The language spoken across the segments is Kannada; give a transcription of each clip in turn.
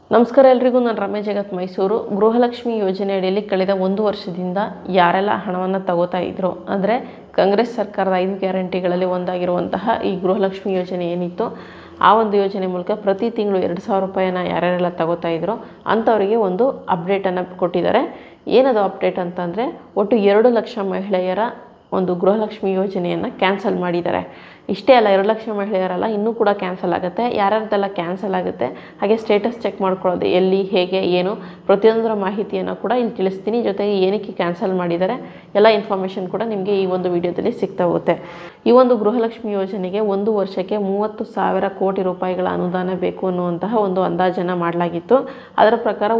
ನಮಸ್ಕಾರ ಎಲ್ರಿಗೂ ನಾನು ರಮೇಶ್ ಜಗತ್ ಮೈಸೂರು. ಗೃಹಲಕ್ಷ್ಮಿ ಯೋಜನೆ ಅಡಿಯಲ್ಲಿ ಕಳೆದ 1 ವರ್ಷದಿಂದ ಯಾರೆಲ್ಲ ಹಣವನ್ನು ತಗೋತಾ ಇದ್ರು ಅಂದರೆ ಕಾಂಗ್ರೆಸ್ ಸರ್ಕಾರದ 5 ಗ್ಯಾರಂಟಿಗಳಲ್ಲಿ ಒಂದಾಗಿರುವಂತಹ ಈ ಗೃಹಲಕ್ಷ್ಮಿ ಯೋಜನೆ ಏನಿತ್ತು ಆ ಒಂದು ಯೋಜನೆ ಮೂಲಕ ಪ್ರತಿ ತಿಂಗಳು 2000 ರೂಪಾಯಿನ ಯಾರ್ಯಾರೆಲ್ಲ ತಗೋತಾ ಇದ್ರು ಅಂಥವರಿಗೆ ಒಂದು ಅಪ್ಡೇಟನ್ನು ಕೊಟ್ಟಿದ್ದಾರೆ. ಏನದು ಅಪ್ಡೇಟ್ ಅಂತಂದರೆ ಒಟ್ಟು 2 ಲಕ್ಷ ಮಹಿಳೆಯರ ಒಂದು ಗೃಹಲಕ್ಷ್ಮಿ ಯೋಜನೆಯನ್ನು ಕ್ಯಾನ್ಸಲ್ ಮಾಡಿದ್ದಾರೆ. ಇಷ್ಟೇ ಅಲ್ಲ, 2 ಲಕ್ಷ ಮಹಿಳೆಯರಲ್ಲ, ಇನ್ನೂ ಕೂಡ ಕ್ಯಾನ್ಸಲ್ ಆಗುತ್ತೆ. ಯಾರ್ಯಾರ್ದೆಲ್ಲ ಕ್ಯಾನ್ಸಲ್ ಆಗುತ್ತೆ ಹಾಗೆ ಸ್ಟೇಟಸ್ ಚೆಕ್ ಮಾಡ್ಕೊಳ್ಳೋದು ಎಲ್ಲಿ ಹೇಗೆ ಏನು ಪ್ರತಿಯೊಂದರ ಮಾಹಿತಿಯನ್ನು ಕೂಡ ಇಲ್ಲಿ ತಿಳಿಸ್ತೀನಿ. ಜೊತೆಗೆ ಏನಕ್ಕೆ ಕ್ಯಾನ್ಸಲ್ ಮಾಡಿದ್ದಾರೆ ಎಲ್ಲ ಇನ್ಫಾರ್ಮೇಷನ್ ಕೂಡ ನಿಮಗೆ ಈ ಒಂದು ವಿಡಿಯೋದಲ್ಲಿ ಸಿಗ್ತಾ ಹೋಗುತ್ತೆ. ಈ ಒಂದು ಗೃಹಲಕ್ಷ್ಮಿ ಯೋಜನೆಗೆ 1 ವರ್ಷಕ್ಕೆ 30,000 ಕೋಟಿ ರೂಪಾಯಿಗಳ ಅನುದಾನ ಬೇಕು ಅನ್ನುವಂತಹ ಒಂದು ಅಂದಾಜನ್ನು ಮಾಡಲಾಗಿತ್ತು. ಅದರ ಪ್ರಕಾರ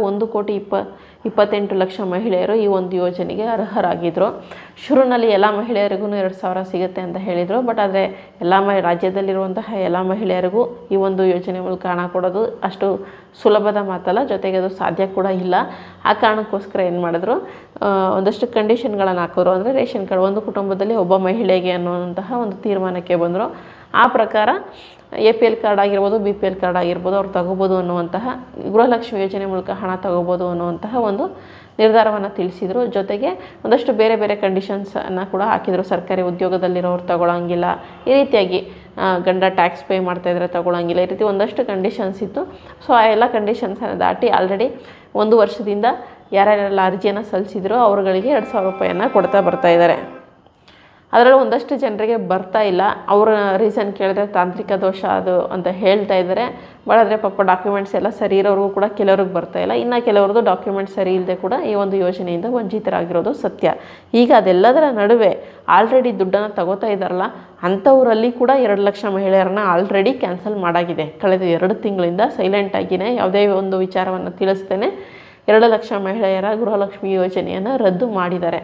1,28 ಲಕ್ಷ ಮಹಿಳೆಯರು ಈ ಒಂದು ಯೋಜನೆಗೆ ಅರ್ಹರಾಗಿದ್ದರು. ಶುರುವಿನಲ್ಲಿ ಎಲ್ಲ ಮಹಿಳೆಯರಿಗೂ 2,000 ಸಿಗುತ್ತೆ ಅಂತ ಹೇಳಿದರು. ಬಟ್ ಆದರೆ ಎಲ್ಲ ರಾಜ್ಯದಲ್ಲಿರುವಂತಹ ಎಲ್ಲ ಮಹಿಳೆಯರಿಗೂ ಈ ಒಂದು ಯೋಜನೆ ಮೂಲಕ ಹಣ ಕೊಡೋದು ಅಷ್ಟು ಸುಲಭದ ಮಾತಲ್ಲ, ಜೊತೆಗೆ ಅದು ಸಾಧ್ಯ ಕೂಡ ಇಲ್ಲ. ಆ ಕಾರಣಕ್ಕೋಸ್ಕರ ಏನು ಮಾಡಿದ್ರು, ಒಂದಷ್ಟು ಕಂಡೀಷನ್ಗಳನ್ನು ಹಾಕಿದ್ರು. ಅಂದರೆ ರೇಷನ್ ಕಾರ್ಡ್ ಒಂದು ಕುಟುಂಬದಲ್ಲಿ ಒಬ್ಬ ಮಹಿಳೆಗೆ ಅನ್ನುವಂತಹ ಒಂದು ತೀರ್ಮಾನಕ್ಕೆ ಬಂದರು. ಆ ಪ್ರಕಾರ APL ಕಾರ್ಡ್ ಆಗಿರ್ಬೋದು, BPL ಕಾರ್ಡ್ ಆಗಿರ್ಬೋದು ಅವ್ರು ತಗೋಬೋದು ಅನ್ನುವಂತಹ ಗೃಹಲಕ್ಷ್ಮಿ ಯೋಜನೆ ಮೂಲಕ ಹಣ ತಗೋಬೋದು ಅನ್ನುವಂತಹ ಒಂದು ನಿರ್ಧಾರವನ್ನು ತಿಳಿಸಿದರು. ಜೊತೆಗೆ ಒಂದಷ್ಟು ಬೇರೆ ಬೇರೆ ಕಂಡೀಷನ್ಸನ್ನು ಕೂಡ ಹಾಕಿದರು. ಸರ್ಕಾರಿ ಉದ್ಯೋಗದಲ್ಲಿರೋರು ತಗೊಳ್ಳೋಂಗಿಲ್ಲ, ಈ ರೀತಿಯಾಗಿ ಗಂಡ ಟ್ಯಾಕ್ಸ್ ಪೇ ಮಾಡ್ತಾಯಿದ್ರೆ ತಗೊಳ್ಳೋಂಗಿಲ್ಲ, ಈ ರೀತಿ ಒಂದಷ್ಟು ಕಂಡೀಷನ್ಸ್ ಇತ್ತು. ಸೊ ಆ ಎಲ್ಲ ಕಂಡೀಷನ್ಸನ್ನು ದಾಟಿ ಆಲ್ರೆಡಿ 1 ವರ್ಷದಿಂದ ಯಾರ್ಯಾರೆಲ್ಲ ಅರ್ಜಿಯನ್ನು ಸಲ್ಲಿಸಿದ್ರು ಅವ್ರುಗಳಿಗೆ 2,000 ರೂಪಾಯಿಯನ್ನು ಕೊಡ್ತಾ ಬರ್ತಾಯಿದ್ದಾರೆ. ಅದರಲ್ಲಿ ಒಂದಷ್ಟು ಜನರಿಗೆ ಬರ್ತಾ ಇಲ್ಲ. ಅವರ ರೀಸನ್ ಕೇಳಿದ್ರೆ ತಾಂತ್ರಿಕ ದೋಷ ಅದು ಅಂತ ಹೇಳ್ತಾ ಇದ್ದಾರೆ. ಬಟ್ ಆದರೆ ಪಾಪ ಡಾಕ್ಯುಮೆಂಟ್ಸ್ ಎಲ್ಲ ಸರಿ ಇರೋರಿಗೂ ಕೂಡ ಕೆಲವ್ರಿಗೆ ಬರ್ತಾ ಇಲ್ಲ. ಇನ್ನು ಕೆಲವ್ರದ್ದು ಡಾಕ್ಯುಮೆಂಟ್ಸ್ ಸರಿ ಇಲ್ಲದೆ ಕೂಡ ಈ ಒಂದು ಯೋಜನೆಯಿಂದ ವಂಚಿತರಾಗಿರೋದು ಸತ್ಯ. ಈಗ ಅದೆಲ್ಲದರ ನಡುವೆ ಆಲ್ರೆಡಿ ದುಡ್ಡನ್ನು ತಗೋತಾ ಇದ್ದಾರಲ್ಲ ಅಂಥವರಲ್ಲಿ ಕೂಡ 2 ಲಕ್ಷ ಮಹಿಳೆಯರನ್ನ ಆಲ್ರೆಡಿ ಕ್ಯಾನ್ಸಲ್ ಮಾಡಾಗಿದೆ. ಕಳೆದ 2 ತಿಂಗಳಿಂದ ಸೈಲೆಂಟಾಗಿಯೇ ಯಾವುದೇ ಒಂದು ವಿಚಾರವನ್ನು ತಿಳಿಸ್ತೇನೆ 2 ಲಕ್ಷ ಮಹಿಳೆಯರ ಗೃಹಲಕ್ಷ್ಮಿ ಯೋಜನೆಯನ್ನು ರದ್ದು ಮಾಡಿದ್ದಾರೆ.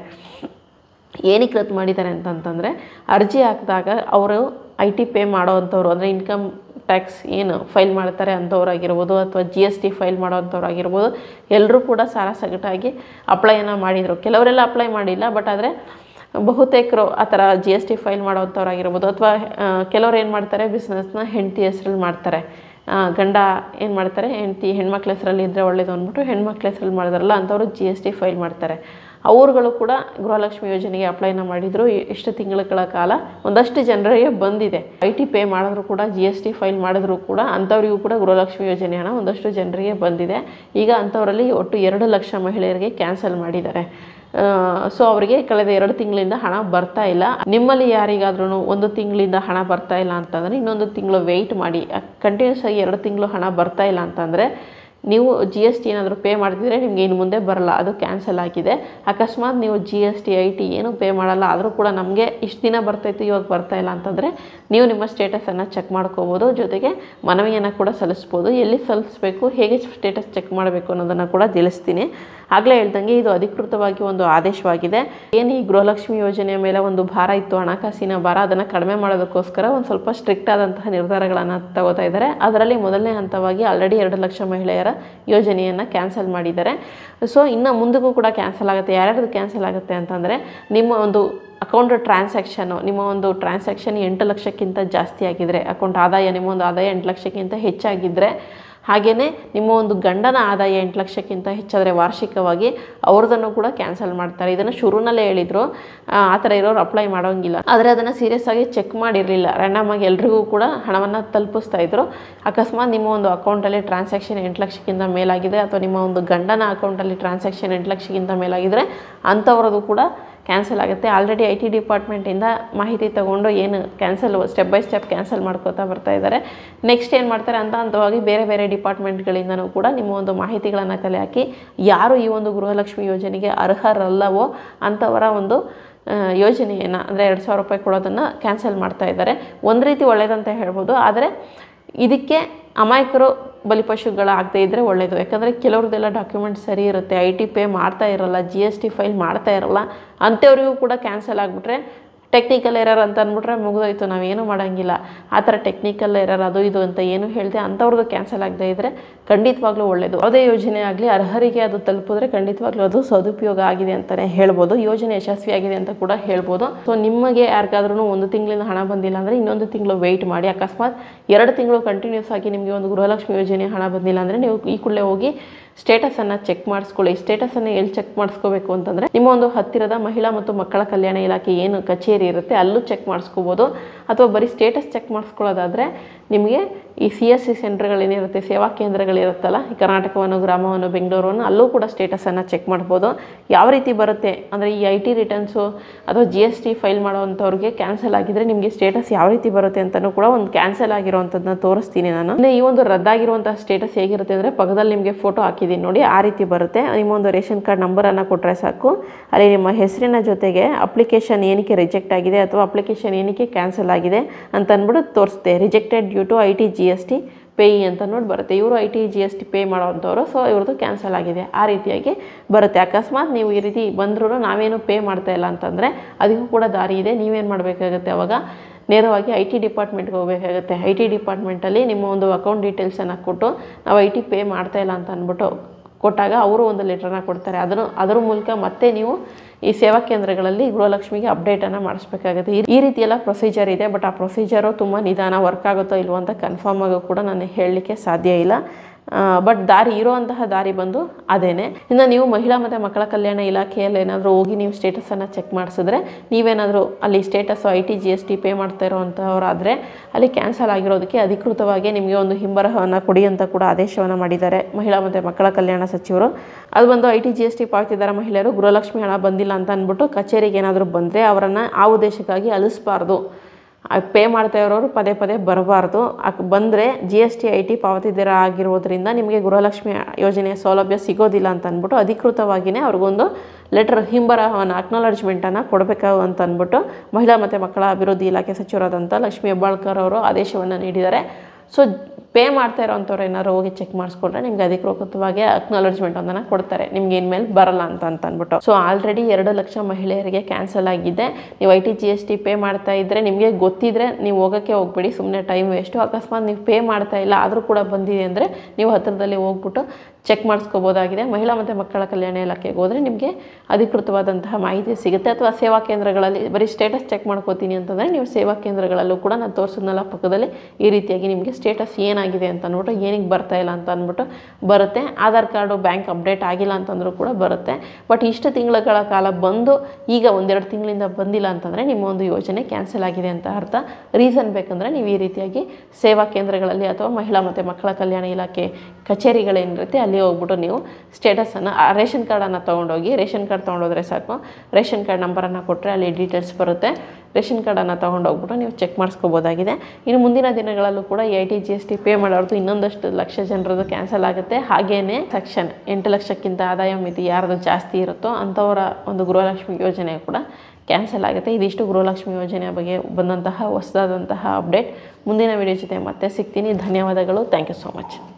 ಏನಕ್ಕೆ ರದ್ದು ಮಾಡಿದ್ದಾರೆ ಅಂತಂತಂದರೆ ಅರ್ಜಿ ಹಾಕಿದಾಗ ಅವರು IT ಪೇ ಮಾಡೋವಂಥವ್ರು ಅಂದರೆ ಇನ್ಕಮ್ ಟ್ಯಾಕ್ಸ್ ಏನು ಫೈಲ್ ಮಾಡ್ತಾರೆ ಅಂಥವ್ರಾಗಿರ್ಬೋದು ಅಥವಾ GST ಫೈಲ್ ಮಾಡೋವಂಥವ್ರಾಗಿರ್ಬೋದು ಎಲ್ಲರೂ ಕೂಡ ಸಾರಾಸಗಟಾಗಿ ಅಪ್ಲೈಯನ್ನು ಮಾಡಿದರು. ಕೆಲವರೆಲ್ಲ ಅಪ್ಲೈ ಮಾಡಿಲ್ಲ, ಬಟ್ ಆದರೆ ಬಹುತೇಕರು ಆ ಥರ GST ಫೈಲ್ ಮಾಡೋವಂಥವ್ರಾಗಿರ್ಬೋದು ಅಥವಾ ಕೆಲವ್ರು ಏನು ಮಾಡ್ತಾರೆ ಬಿಸ್ನೆಸ್ನ ಹೆಂಡತಿ ಹೆಸ್ರಲ್ಲಿ ಮಾಡ್ತಾರೆ. ಗಂಡ ಏನು ಮಾಡ್ತಾರೆ ಹೆಣ್ಮಕ್ಳ ಹೆಸರಲ್ಲಿ ಇದ್ದರೆ ಒಳ್ಳೇದು ಅಂದ್ಬಿಟ್ಟು ಹೆಣ್ಮಕ್ಳ ಹೆಸರಲ್ಲಿ ಮಾಡಿದಾರಲ್ಲ ಅಂಥವ್ರು GST ಫೈಲ್ ಮಾಡ್ತಾರೆ. ಅವರುಗಳು ಕೂಡ ಗೃಹಲಕ್ಷ್ಮಿ ಯೋಜನೆಗೆ ಅಪ್ಲೈನ ಮಾಡಿದರು. ಎಷ್ಟು ತಿಂಗಳ ಕಾಲ ಒಂದಷ್ಟು ಜನರಿಗೆ ಬಂದಿದೆ. IT ಪೇ ಮಾಡಿದ್ರು ಕೂಡ GST ಫೈಲ್ ಮಾಡಿದ್ರು ಕೂಡ ಅಂಥವರಿಗೂ ಕೂಡ ಗೃಹಲಕ್ಷ್ಮಿ ಯೋಜನೆ ಹಣ ಒಂದಷ್ಟು ಜನರಿಗೆ ಬಂದಿದೆ. ಈಗ ಅಂಥವರಲ್ಲಿ ಒಟ್ಟು 2 ಲಕ್ಷ ಮಹಿಳೆಯರಿಗೆ ಕ್ಯಾನ್ಸಲ್ ಮಾಡಿದ್ದಾರೆ. ಸೊ ಅವರಿಗೆ ಕಳೆದ 2 ತಿಂಗಳಿಂದ ಹಣ ಬರ್ತಾ ಇಲ್ಲ. ನಿಮ್ಮಲ್ಲಿ ಯಾರಿಗಾದ್ರೂ 1 ತಿಂಗಳಿಂದ ಹಣ ಬರ್ತಾ ಇಲ್ಲ ಅಂತಂದರೆ ಇನ್ನೊಂದು ತಿಂಗಳು ವೆಯ್ಟ್ ಮಾಡಿ. ಕಂಟಿನ್ಯೂಸ್ ಆಗಿ 2 ತಿಂಗಳು ಹಣ ಬರ್ತಾ ಇಲ್ಲ ಅಂತಂದರೆ ನೀವು GST ಏನಾದರೂ ಪೇ ಮಾಡ್ತಿದ್ರೆ ನಿಮಗೆ ಇನ್ನು ಮುಂದೆ ಬರಲ್ಲ, ಅದು ಕ್ಯಾನ್ಸಲ್ ಆಗಿದೆ. ಅಕಸ್ಮಾತ್ ನೀವು GST IT ಏನೂ ಪೇ ಮಾಡಲ್ಲ ಆದರೂ ಕೂಡ ನಮಗೆ ಇಷ್ಟು ದಿನ ಬರ್ತಾಯಿತ್ತು ಇವಾಗ ಬರ್ತಾ ಇಲ್ಲ ಅಂತಂದರೆ ನೀವು ನಿಮ್ಮ ಸ್ಟೇಟಸನ್ನು ಚೆಕ್ ಮಾಡ್ಕೋಬೋದು. ಜೊತೆಗೆ ಮನವಿಯನ್ನು ಕೂಡ ಸಲ್ಲಿಸ್ಬೋದು. ಎಲ್ಲಿ ಸಲ್ಲಿಸಬೇಕು, ಹೇಗೆ ಸ್ಟೇಟಸ್ ಚೆಕ್ ಮಾಡಬೇಕು ಅನ್ನೋದನ್ನು ಕೂಡ ತಿಳಿಸ್ತೀನಿ. ಆಗಲೇ ಹೇಳ್ದಂಗೆ ಇದು ಅಧಿಕೃತವಾಗಿ ಒಂದು ಆದೇಶವಾಗಿದೆ. ಏನು ಈ ಗೃಹಲಕ್ಷ್ಮಿ ಯೋಜನೆಯ ಮೇಲೆ ಒಂದು ಭಾರ ಇತ್ತು, ಹಣಕಾಸಿನ ಭಾರ, ಅದನ್ನು ಕಡಿಮೆ ಮಾಡೋದಕ್ಕೋಸ್ಕರ ಒಂದು ಸ್ವಲ್ಪ ಸ್ಟ್ರಿಕ್ಟ್ ಆದಂತಹ ನಿರ್ಧಾರಗಳನ್ನು ತಗೋತಾ ಇದ್ದಾರೆ. ಅದರಲ್ಲಿ ಮೊದಲನೇ ಹಂತವಾಗಿ ಆಲ್ರೆಡಿ 2 ಲಕ್ಷ ಮಹಿಳೆಯರ ಯೋಜನೆಯನ್ನು ಕ್ಯಾನ್ಸಲ್ ಮಾಡಿದ್ದಾರೆ. ಸೊ ಇನ್ನು ಮುಂದಕ್ಕೂ ಕೂಡ ಕ್ಯಾನ್ಸಲ್ ಆಗುತ್ತೆ. ಯಾರ್ಯಾರ್ದು ಕ್ಯಾನ್ಸಲ್ ಆಗುತ್ತೆ ಅಂತಂದರೆ ನಿಮ್ಮ ಒಂದು ಅಕೌಂಟ್ ಟ್ರಾನ್ಸಾಕ್ಷನ್ನು, ನಿಮ್ಮ ಒಂದು ಟ್ರಾನ್ಸಾಕ್ಷನ್ 8 ಲಕ್ಷಕ್ಕಿಂತ ಜಾಸ್ತಿ ಆಗಿದ್ದರೆ, ಅಕೌಂಟ್ ಆದಾಯ ನಿಮ್ಮ ಒಂದು ಆದಾಯ 8 ಲಕ್ಷಕ್ಕಿಂತ ಹೆಚ್ಚಾಗಿದ್ದರೆ, ಹಾಗೆಯೇ ನಿಮ್ಮ ಒಂದು ಗಂಡನ ಆದಾಯ 8 ಲಕ್ಷಕ್ಕಿಂತ ಹೆಚ್ಚಾದರೆ ವಾರ್ಷಿಕವಾಗಿ ಅವ್ರದನ್ನು ಕೂಡ ಕ್ಯಾನ್ಸಲ್ ಮಾಡ್ತಾರೆ. ಇದನ್ನು ಶುರುನಲ್ಲೇ ಹೇಳಿದರು, ಆ ಥರ ಇರೋರು ಅಪ್ಲೈ ಮಾಡೋಂಗಿಲ್ಲ. ಆದರೆ ಅದನ್ನು ಸೀರಿಯಸ್ ಆಗಿ ಚೆಕ್ ಮಾಡಿರಲಿಲ್ಲ. ರ್ಯಾಂಡಮ್ ಆಗಿ ಎಲ್ರಿಗೂ ಕೂಡ ಹಣವನ್ನು ತಲುಪಿಸ್ತಾ ಇದ್ರು. ಅಕಸ್ಮಾತ್ ನಿಮ್ಮ ಒಂದು ಅಕೌಂಟಲ್ಲಿ ಟ್ರಾನ್ಸಾಕ್ಷನ್ 8 ಲಕ್ಷಕ್ಕಿಂತ ಮೇಲಾಗಿದೆ ಅಥವಾ ನಿಮ್ಮ ಒಂದು ಗಂಡನ ಅಕೌಂಟಲ್ಲಿ ಟ್ರಾನ್ಸಾಕ್ಷನ್ 8 ಲಕ್ಷಕ್ಕಿಂತ ಮೇಲಾಗಿದ್ದರೆ ಅಂಥವ್ರದ್ದು ಕೂಡ ಕ್ಯಾನ್ಸಲ್ ಆಗುತ್ತೆ. ಆಲ್ರೆಡಿ IT ಡಿಪಾರ್ಟ್ಮೆಂಟಿಂದ ಮಾಹಿತಿ ತೊಗೊಂಡು ಏನು cancel step by step cancel ಮಾಡ್ಕೋತಾ ಬರ್ತಾ ಇದ್ದಾರೆ. ನೆಕ್ಸ್ಟ್ ಏನು ಮಾಡ್ತಾರೆ ಹಂತವಾಗಿ ಬೇರೆ ಬೇರೆ ಡಿಪಾರ್ಟ್ಮೆಂಟ್ಗಳಿಂದನೂ ಕೂಡ ನಿಮ್ಮ ಒಂದು ಮಾಹಿತಿಗಳನ್ನು ಕಲೆ ಹಾಕಿ ಯಾರು ಈ ಒಂದು ಗೃಹಲಕ್ಷ್ಮಿ ಯೋಜನೆಗೆ ಅರ್ಹರಲ್ಲವೋ ಅಂಥವರ ಒಂದು ಯೋಜನೆಯನ್ನು ಅಂದರೆ 2,000 ರೂಪಾಯಿ ಕೊಡೋದನ್ನು ಕ್ಯಾನ್ಸಲ್ ಮಾಡ್ತಾ ಇದ್ದಾರೆ. ಒಂದು ರೀತಿ ಒಳ್ಳೆಯದಂತ ಹೇಳ್ಬೋದು. ಆದರೆ ಇದಕ್ಕೆ ಅಮಾಯಕರು ಬಲಿಪಶುಗಳಾಗದೇ ಇದ್ದರೆ ಒಳ್ಳೆಯದು. ಯಾಕಂದರೆ ಕೆಲವ್ರದ್ದೆಲ್ಲ ಡಾಕ್ಯುಮೆಂಟ್ಸ್ ಸರಿ ಇರುತ್ತೆ, IT ಪೇ ಮಾಡ್ತಾ ಇರಲ್ಲ, GST ಫೈಲ್ ಮಾಡ್ತಾ ಇರಲ್ಲ, ಅಂಥವ್ರಿಗೂ ಕೂಡ ಕ್ಯಾನ್ಸಲ್ ಆಗಿಬಿಟ್ರೆ ಟೆಕ್ನಿಕಲ್ ಎರರ್ ಅಂತ ಅಂದ್ಬಿಟ್ರೆ ಮುಗಿದೋಯ್ತು, ನಾವೇನು ಮಾಡೋಂಗಿಲ್ಲ. ಆ ಥರ ಟೆಕ್ನಿಕಲ್ ಎರರ್ ಅದು ಇದು ಅಂತ ಏನು ಹೇಳಿದೆ ಅಂಥವ್ರದ್ದು ಕ್ಯಾನ್ಸಲ್ ಆಗದೆ ಇದ್ದರೆ ಖಂಡಿತವಾಗ್ಲೂ ಒಳ್ಳೆಯದು. ಯಾವುದೇ ಯೋಜನೆ ಆಗಲಿ ಅರ್ಹರಿಗೆ ಅದು ತಲುಪಿದ್ರೆ ಖಂಡಿತವಾಗ್ಲೂ ಅದು ಸದುಪಯೋಗ ಆಗಿದೆ ಅಂತಲೇ ಹೇಳ್ಬೋದು. ಯೋಜನೆ ಯಶಸ್ವಿಯಾಗಿದೆ ಅಂತ ಕೂಡ ಹೇಳ್ಬೋದು. ಸೊ ನಿಮಗೆ ಯಾರಿಗಾದ್ರೂ 1 ತಿಂಗಳಿಂದ ಹಣ ಬಂದಿಲ್ಲ ಅಂದರೆ ಇನ್ನೊಂದು ತಿಂಗಳು ವೆಯ್ಟ್ ಮಾಡಿ. ಅಕಸ್ಮಾತ್ 2 ತಿಂಗಳು ಕಂಟಿನ್ಯೂಸ್ ಆಗಿ ನಿಮಗೆ ಒಂದು ಗೃಹಲಕ್ಷ್ಮಿ ಯೋಜನೆ ಹಣ ಬಂದಿಲ್ಲ ಅಂದರೆ ನೀವು ಈ ಕೂಡಲೇ ಹೋಗಿ ಸ್ಟೇಟಸನ್ನು ಚೆಕ್ ಮಾಡಿಸ್ಕೊಳ್ಳಿ. ಸ್ಟೇಟಸನ್ನು ಎಲ್ಲಿ ಚೆಕ್ ಮಾಡಿಸ್ಕೋಬೇಕು ಅಂತಂದರೆ ನಿಮ್ಮ ಒಂದು ಹತ್ತಿರದ ಮಹಿಳಾ ಮತ್ತು ಮಕ್ಕಳ ಕಲ್ಯಾಣ ಇಲಾಖೆ ಏನು ಕಚೇರಿ ಇರುತ್ತೆ ಅಲ್ಲೂ ಚೆಕ್ ಮಾಡಿಸ್ಕೋಬೋದು. ಅಥವಾ ಬರೀ ಸ್ಟೇಟಸ್ ಚೆಕ್ ಮಾಡಿಸ್ಕೊಳ್ಳೋದಾದರೆ ನಿಮಗೆ ಈ CSC ಸೆಂಟರ್ಗಳೇನಿರುತ್ತೆ, ಸೇವಾ ಕೇಂದ್ರಗಳಿರುತ್ತಲ್ಲ, ಈ ಕರ್ನಾಟಕವನ್ನು, ಗ್ರಾಮವನ್ನು, ಬೆಂಗಳೂರನ್ನು, ಅಲ್ಲೂ ಕೂಡ ಸ್ಟೇಟಸನ್ನು ಚೆಕ್ ಮಾಡ್ಬೋದು. ಯಾವ ರೀತಿ ಬರುತ್ತೆ ಅಂದರೆ ಈ IT ರಿಟರ್ನ್ಸು ಅಥವಾ GST ಫೈಲ್ ಮಾಡೋವಂಥವ್ರಿಗೆ ಕ್ಯಾನ್ಸಲ್ ಆಗಿದ್ರೆ ನಿಮಗೆ ಸ್ಟೇಟಸ್ ಯಾವ ರೀತಿ ಬರುತ್ತೆ ಅಂತಲೂ ಕೂಡ ಒಂದು ಕ್ಯಾನ್ಸಲ್ ಆಗಿರೋವಂಥದ್ದನ್ನ ತೋರಿಸ್ತೀನಿ ನಾನು. ಈ ಒಂದು ರದ್ದಾಗಿರುವಂಥ ಸ್ಟೇಟಸ್ ಹೇಗಿರುತ್ತೆ ಅಂದರೆ ಪಕ್ಕದಲ್ಲಿ ನಿಮಗೆ ಫೋಟೋ ಹಾಕಿದ್ದೀನಿ ನೋಡಿ, ಆ ರೀತಿ ಬರುತ್ತೆ. ನಿಮ್ಮ ಒಂದು ರೇಷನ್ ಕಾರ್ಡ್ ನಂಬರನ್ನು ಕೊಟ್ಟರೆ ಸಾಕು, ಅಲ್ಲಿ ನಿಮ್ಮ ಹೆಸರಿನ ಜೊತೆಗೆ ಅಪ್ಲಿಕೇಶನ್ ಏನಕ್ಕೆ ರಿಜೆಕ್ಟ್ ಆಗಿದೆ ಅಥವಾ ಅಪ್ಲಿಕೇಶನ್ ಏನಕ್ಕೆ ಕ್ಯಾನ್ಸಲ್ ಆಗಿದೆ ಅಂತ ಅಂದ್ಬಿಟ್ಟು ತೋರಿಸುತ್ತೆ. Rejected due to IT GST payee ಅಂತ ನೋಡಿ ಬರುತ್ತೆ. ಇವರು IT GST ಪೇ ಮಾಡೋವಂಥವ್ರು, ಸೊ ಇವ್ರದ್ದು ಕ್ಯಾನ್ಸಲ್ ಆಗಿದೆ ಆ ರೀತಿಯಾಗಿ ಬರುತ್ತೆ. ಅಕಸ್ಮಾತ್ ನೀವು ಈ ರೀತಿ ಬಂದರೂ ನಾವೇನು ಪೇ ಮಾಡ್ತಾ ಇಲ್ಲ ಅಂತಂದರೆ ಅದಕ್ಕೂ ಕೂಡ ದಾರಿ ಇದೆ. ನೀವೇನು ಮಾಡಬೇಕಾಗುತ್ತೆ, ಅವಾಗ ನೇರವಾಗಿ IT ಡಿಪಾರ್ಟ್ಮೆಂಟ್ಗೆ ಹೋಗಬೇಕಾಗುತ್ತೆ. IT ಡಿಪಾರ್ಟ್ಮೆಂಟಲ್ಲಿ ನಿಮ್ಮ ಒಂದು ಅಕೌಂಟ್ ಡೀಟೇಲ್ಸನ್ನು ಕೊಟ್ಟು ನಾವು IT ಪೇ ಮಾಡ್ತಾ ಇಲ್ಲ ಅಂತ ಅಂದ್ಬಿಟ್ಟು ಕೊಟ್ಟಾಗ ಅವರು ಒಂದು ಲೆಟ್ರನ್ನ ಕೊಡ್ತಾರೆ. ಅದರ ಮೂಲಕ ಮತ್ತೆ ನೀವು ಈ ಸೇವಾ ಕೇಂದ್ರಗಳಲ್ಲಿ ಗೃಹಲಕ್ಷ್ಮಿಗೆ ಅಪ್ಡೇಟನ್ನು ಮಾಡಿಸ್ಬೇಕಾಗುತ್ತೆ. ಈ ರೀತಿಯೆಲ್ಲ ಪ್ರೊಸೀಜರ್ ಇದೆ. ಬಟ್ ಆ ಪ್ರೊಸೀಜರು ತುಂಬ ನಿಧಾನ, ವರ್ಕ್ ಆಗುತ್ತೋ ಇಲ್ವೋ ಅಂತ ಕನ್ಫರ್ಮ್ ಆಗೋ ಕೂಡ ನಾನು ಹೇಳಲಿಕ್ಕೆ ಸಾಧ್ಯ ಇಲ್ಲ. ಬಟ್ ದಾರಿ ಬಂದು ಅದೇನೆ. ಇನ್ನು ನೀವು ಮಹಿಳಾ ಮತ್ತು ಮಕ್ಕಳ ಕಲ್ಯಾಣ ಇಲಾಖೆಯಲ್ಲಿ ಏನಾದರೂ ಹೋಗಿ ನೀವು ಸ್ಟೇಟಸನ್ನು ಚೆಕ್ ಮಾಡಿಸಿದ್ರೆ, ನೀವೇನಾದರೂ ಅಲ್ಲಿ ಸ್ಟೇಟಸ್ಸು IT GST ಪೇ ಮಾಡ್ತಾ ಇರೋವಂಥವ್ರಾದರೆ ಅಲ್ಲಿ ಕ್ಯಾನ್ಸಲ್ ಆಗಿರೋದಕ್ಕೆ ಅಧಿಕೃತವಾಗಿ ನಿಮಗೆ ಒಂದು ಹಿಂಬರಹವನ್ನು ಕೊಡಿ ಅಂತ ಕೂಡ ಆದೇಶವನ್ನು ಮಾಡಿದ್ದಾರೆ ಮಹಿಳಾ ಮತ್ತು ಮಕ್ಕಳ ಕಲ್ಯಾಣ ಸಚಿವರು. ಅದು ಬಂದು IT GST ಪಾವತಿದಾರ ಮಹಿಳೆಯರು ಗೃಹಲಕ್ಷ್ಮಿ ಹಣ ಬಂದಿಲ್ಲ ಅಂತ ಅಂದ್ಬಿಟ್ಟು ಕಚೇರಿಗೆ ಏನಾದರೂ ಬಂದರೆ ಅವರನ್ನು ಆ ಉದ್ದೇಶಕ್ಕಾಗಿ ಅಲಿಸ್ಬಾರ್ದು. ಪೇ ಮಾಡ್ತಾ ಇರೋರು ಪದೇ ಬರಬಾರ್ದು. ಬಂದರೆ GST IT ಪಾವತಿದಾರ ಆಗಿರೋದ್ರಿಂದ ನಿಮಗೆ ಗೃಹಲಕ್ಷ್ಮಿ ಯೋಜನೆಯ ಸೌಲಭ್ಯ ಸಿಗೋದಿಲ್ಲ ಅಂತ ಅಂದ್ಬಿಟ್ಟು ಅಧಿಕೃತವಾಗಿಯೇ ಅವ್ರಿಗೊಂದು ಲೆಟರ್ ಹಿಂಬರಹವನ್ನು ಅಕ್ನಾಲಜ್ಮೆಂಟನ್ನು ಕೊಡಬೇಕು ಅಂತ ಅಂದ್ಬಿಟ್ಟು ಮಹಿಳಾ ಮತ್ತು ಮಕ್ಕಳ ಅಭಿವೃದ್ಧಿ ಇಲಾಖೆ ಸಚಿವರಾದಂಥ ಲಕ್ಷ್ಮೀ ಹೆಬ್ಬಾಳ್ಕರ್ ಅವರು ಆದೇಶವನ್ನು ನೀಡಿದ್ದಾರೆ. ಸೊ ಪೇ ಮಾಡ್ತಾ ಇರೋವಂಥವ್ರು ಏನಾದ್ರು ಹೋಗಿ ಚೆಕ್ ಮಾಡಿಸ್ಕೊಂಡ್ರೆ ನಿಮಗೆ ಅಧಿಕೃತವಾಗಿ ಅಕ್ನಾಲಜ್ಮೆಂಟ್ ಒಂದನ್ನು ಕೊಡ್ತಾರೆ, ನಿಮ್ಗೆ ಇನ್ಮೇಲೆ ಬರಲ್ಲ ಅಂತ ಅಂದ್ಬಿಟ್ಟು. ಸೊ ಆಲ್ರೆಡಿ 2 ಲಕ್ಷ ಮಹಿಳೆಯರಿಗೆ ಕ್ಯಾನ್ಸಲ್ ಆಗಿದೆ. ನೀವು IT GST ಪೇ ಮಾಡ್ತಾ ಇದ್ದರೆ ನಿಮಗೆ ಗೊತ್ತಿದ್ರೆ ನೀವು ಹೋಗೋಕ್ಕೆ ಹೋಗ್ಬೇಡಿ, ಸುಮ್ಮನೆ ಟೈಮ್ ವೇಸ್ಟು. ಅಕಸ್ಮಾತ್ ನೀವು ಪೇ ಮಾಡ್ತಾ ಇಲ್ಲ ಆದರೂ ಕೂಡ ಬಂದಿದೆ ಅಂದರೆ ನೀವು ಹತ್ತಿರದಲ್ಲಿ ಹೋಗ್ಬಿಟ್ಟು ಚೆಕ್ ಮಾಡಿಸ್ಕೋಬೋದಾಗಿದೆ. ಮಹಿಳಾ ಮತ್ತು ಮಕ್ಕಳ ಕಲ್ಯಾಣ ಇಲಾಖೆಗೆ ಹೋದರೆ ನಿಮಗೆ ಅಧಿಕೃತವಾದಂತಹ ಮಾಹಿತಿ ಸಿಗುತ್ತೆ. ಅಥವಾ ಸೇವಾ ಕೇಂದ್ರಗಳಲ್ಲಿ ಬರೀ ಸ್ಟೇಟಸ್ ಚೆಕ್ ಮಾಡ್ಕೋತೀನಿ ಅಂತಂದರೆ ನೀವು ಸೇವಾ ಕೇಂದ್ರಗಳಲ್ಲೂ ಕೂಡ ನಾನು ತೋರಿಸಿದ್ನಲ್ಲ ಪಕ್ಕದಲ್ಲಿ ಈ ರೀತಿಯಾಗಿ ನಿಮಗೆ ಸ್ಟೇಟಸ್ ಏನಾಗಿದೆ ಅಂತ ಅಂದ್ಬಿಟ್ಟು, ಏನಕ್ಕೆ ಬರ್ತಾ ಇಲ್ಲ ಅಂತ ಅಂದ್ಬಿಟ್ಟು ಬರುತ್ತೆ. ಆಧಾರ್ ಕಾರ್ಡು ಬ್ಯಾಂಕ್ ಅಪ್ಡೇಟ್ ಆಗಿಲ್ಲ ಅಂತಂದ್ರೂ ಕೂಡ ಬರುತ್ತೆ. ಬಟ್ ಇಷ್ಟು ತಿಂಗಳ ಕಾಲ ಬಂದು ಈಗ 1-2 ತಿಂಗಳಿಂದ ಬಂದಿಲ್ಲ ಅಂತಂದರೆ ನಿಮ್ಮ ಒಂದು ಯೋಜನೆ ಕ್ಯಾನ್ಸಲ್ ಆಗಿದೆ ಅಂತ ಅರ್ಥ. ರೀಸನ್ ಬೇಕಂದರೆ ನೀವು ಈ ರೀತಿಯಾಗಿ ಸೇವಾ ಕೇಂದ್ರಗಳಲ್ಲಿ ಅಥವಾ ಮಹಿಳಾ ಮತ್ತು ಮಕ್ಕಳ ಕಲ್ಯಾಣ ಇಲಾಖೆ ಕಚೇರಿಗಳೇನಿರುತ್ತೆ ಅಲ್ಲಿ ಹೋಗ್ಬಿಟ್ಟು ನೀವು ಸ್ಟೇಟಸನ್ನು ರೇಷನ್ ಕಾರ್ಡನ್ನು ತೊಗೊಂಡೋಗಿ, ರೇಷನ್ ಕಾರ್ಡ್ ತೊಗೊಂಡೋದ್ರೆ ಸಾಕು, ರೇಷನ್ ಕಾರ್ಡ್ ನಂಬರನ್ನು ಕೊಟ್ಟರೆ ಅಲ್ಲಿ ಡೀಟೇಲ್ಸ್ ಬರುತ್ತೆ. ರೇಷನ್ ಕಾರ್ಡನ್ನು ತೊಗೊಂಡೋಗ್ಬಿಟ್ಟು ನೀವು ಚೆಕ್ ಮಾಡಿಸ್ಕೋಬೋದಾಗಿದೆ. ಇನ್ನು ಮುಂದಿನ ದಿನಗಳಲ್ಲೂ ಕೂಡ IT GST ಪೇ ಮಾಡೋದು ಇನ್ನೊಂದಷ್ಟು ಲಕ್ಷ ಜನರದ್ದು ಕ್ಯಾನ್ಸಲ್ ಆಗುತ್ತೆ. ಹಾಗೆಯೇ ಸೆಕ್ಷನ್ 8 ಲಕ್ಷಕ್ಕಿಂತ ಆದಾಯ ಮಿತಿ ಯಾರ್ದು ಜಾಸ್ತಿ ಇರುತ್ತೋ ಅಂಥವರ ಒಂದು ಗೃಹಲಕ್ಷ್ಮಿ ಯೋಜನೆ ಕೂಡ ಕ್ಯಾನ್ಸಲ್ ಆಗುತ್ತೆ. ಇದಿಷ್ಟು ಗೃಹಲಕ್ಷ್ಮಿ ಯೋಜನೆಯ ಬಗ್ಗೆ ಬಂದಂತಹ ಹೊಸದಾದಂತಹ ಅಪ್ಡೇಟ್. ಮುಂದಿನ ವಿಡಿಯೋ ಜೊತೆ ಮತ್ತೆ ಸಿಗ್ತೀನಿ. ಧನ್ಯವಾದಗಳು. Thank you so much.